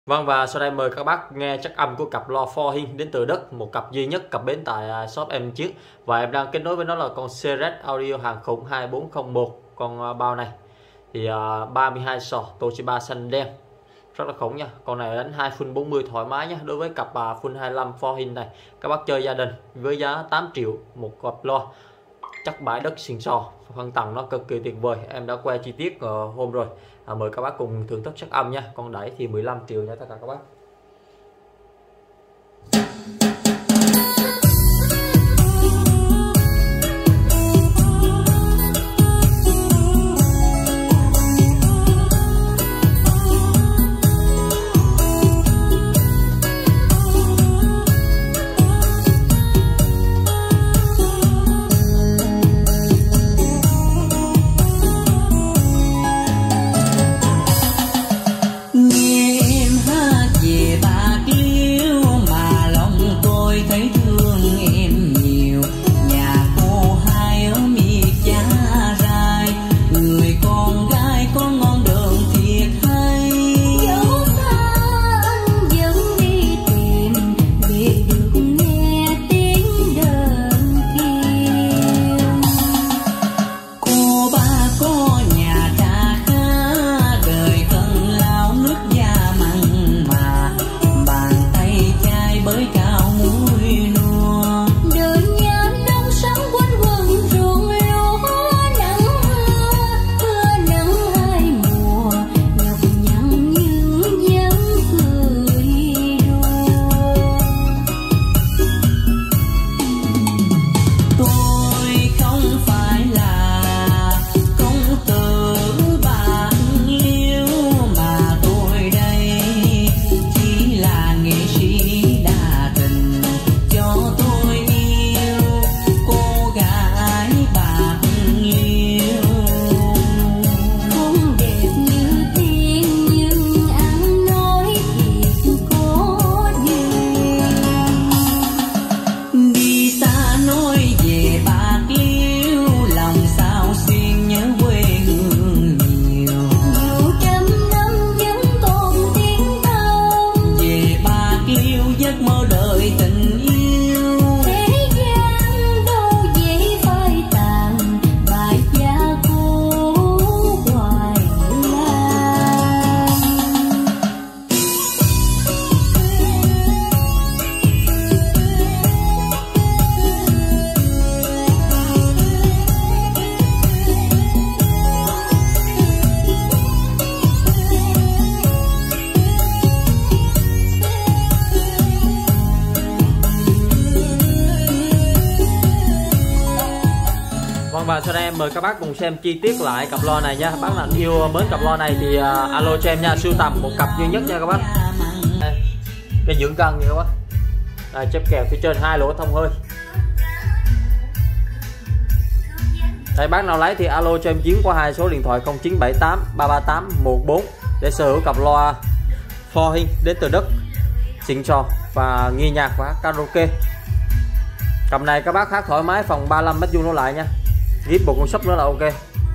Vâng, và sau đây mời các bác nghe chất âm của cặp loa Forhin đến từ Đức, một cặp duy nhất cập bến tại shop em trước, và em đang kết nối với nó là con Ceres Audio hàng khủng 2401. Con bao này thì 32 sò Toshiba xanh đen rất là khủng nha. Con này đánh 2 full 40 thoải mái nhé. Đối với cặp full 25 Forhin này, các bác chơi gia đình với giá 8 triệu một cặp loa chắc bãi đất xịn sò, phân tầng nó cực kỳ tuyệt vời. Em đã quay chi tiết hôm rồi, mời các bác cùng thưởng thức chất âm nha. Con đẩy thì 15 triệu nha tất cả các bác. Và sau đây em mời các bác cùng xem chi tiết lại cặp loa này nha. Bác nào yêu mến cặp loa này thì alo cho em nha, sưu tầm một cặp duy nhất nha các bác. Đây, cái dưỡng cân nha các bác. Đây, chép kèo phía trên 2 lỗ thông hơi. Đây, bác nào lấy thì alo cho em Chiến qua 2 số điện thoại 0978 338 14 để sở hữu cặp loa Forhin đến từ Đức, xịn sò và nghe nhạc và karaoke. Cặp này các bác hát thoải mái, phòng 35 m² nó lại nha. Ghép một con sub nữa là ok.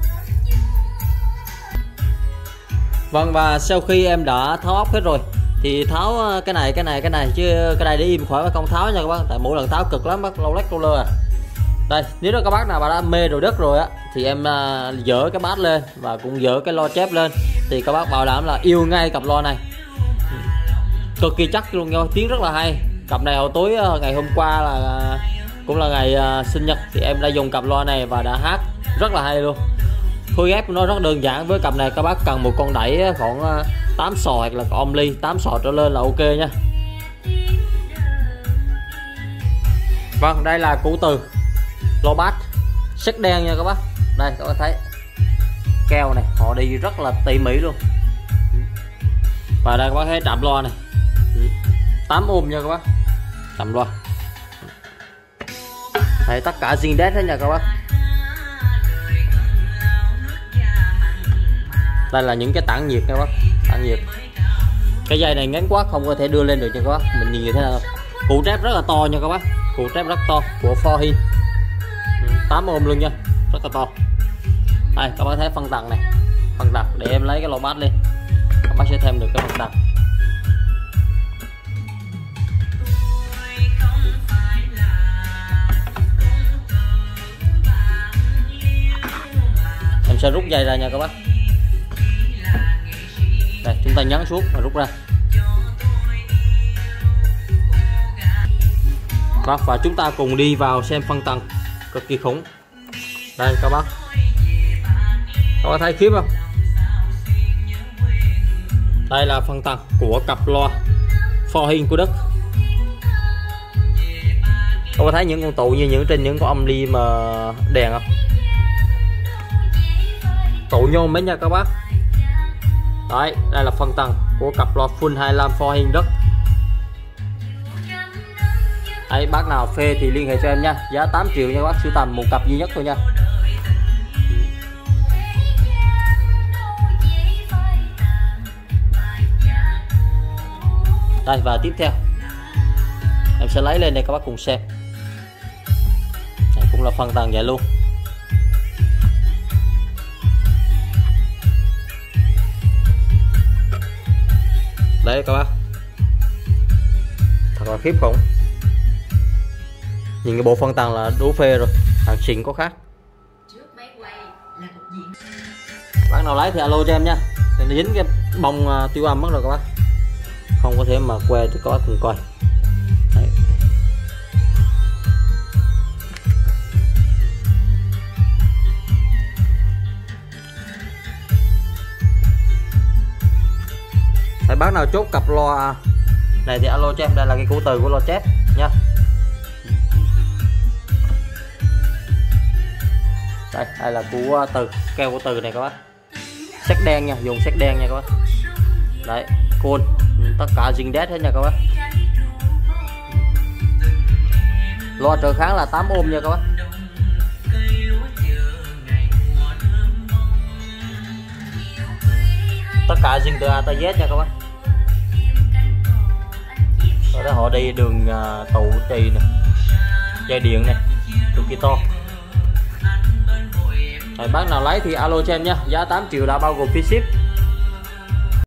Vâng, và sau khi em đã tháo ốc hết rồi thì tháo cái này chứ cái này để im khỏi không tháo nha các bác, tại mỗi lần tháo cực lắm, bác lâu lách lâu lơ à. Đây, nếu đó các bác nào mà đã mê đồ đất rồi á thì em dỡ cái bát lên và cũng dỡ cái loa chép lên thì các bác bảo đảm là yêu ngay cặp loa này, cực kỳ chắc luôn nha. Tiếng rất là hay. Cặp này hồi tối ngày hôm qua là cũng là ngày sinh nhật thì em đã dùng cặp loa này và đã hát rất là hay luôn. Phối ghép nó rất đơn giản. Với cặp này các bác cần một con đẩy khoảng 8 sò hoặc là con ly 8 sò trở lên là ok nha. Vâng, đây là củ từ loa bass sắc đen nha các bác. Đây các bác thấy keo này họ đi rất là tỉ mỉ luôn. Và đây các bác thấy trạm loa này 8 ohm nha các bác, trạm loa. Đây, tất cả zin dead hết nha các bác. Đây là những cái tản nhiệt các bác, tản nhiệt. Cái dây này ngắn quá không có thể đưa lên được nha các bác. Mình nhìn như thế nào. Cụ trép rất là to nha các bác, cụ trép rất to của Forhin, 8 ohm luôn nha, rất là to. Đây các bác thấy phân tầng này, phân tầng để em lấy cái lô bass lên, các bác sẽ thêm được cái phân tầng. sẽ rút dây ra nha các bác. Đây, chúng ta nhấn xuống và rút ra. Và chúng ta cùng đi vào xem phân tầng cực kỳ khủng. Đây các bác thấy khiếp không? Đây là phân tầng của cặp loa Forhin của Đức. Các bạn thấy những con tụ như trên những con âm ly mà đèn không? Tụ nhôm đấy nha các bác. Đấy, đây là phân tầng của cặp loa full 25 Forhin Đức. Đấy, bác nào phê thì liên hệ cho em nha, giá 8 triệu nha các bác, sưu tầm một cặp duy nhất thôi nha. Đây, và tiếp theo em sẽ lấy lên đây các bác cùng xem. Đây cũng là phân tầng vậy luôn. Đấy các bác, thật là khiếp khủng. Nhìn cái bộ phân tầng là đủ phê rồi, hàng xịn có khác. Bác nào lấy thì alo cho em nha. Nó dính cái bông tiêu âm mất rồi các bác, không có thể mà que thì các bác cùng coi. Đấy. Đấy, bác nào chốt cặp loa này thì alo cho em. Đây là cái củ từ của loa chép nha. Đây là của từ, keo của từ này các bác. Sét đen nha, dùng sét đen nha các bác. Đấy, côn tất cả zing đét hết nha các bác. Loa trở kháng là 8 ohm nha các bác. Tất cả zing từ A tới Z nha các bác. Ở đó họ đi đường tụ trì nè, dây điện này cực kỳ to. Bác nào lấy thì alo cho em nha, giá 8 triệu đã bao gồm phí ship.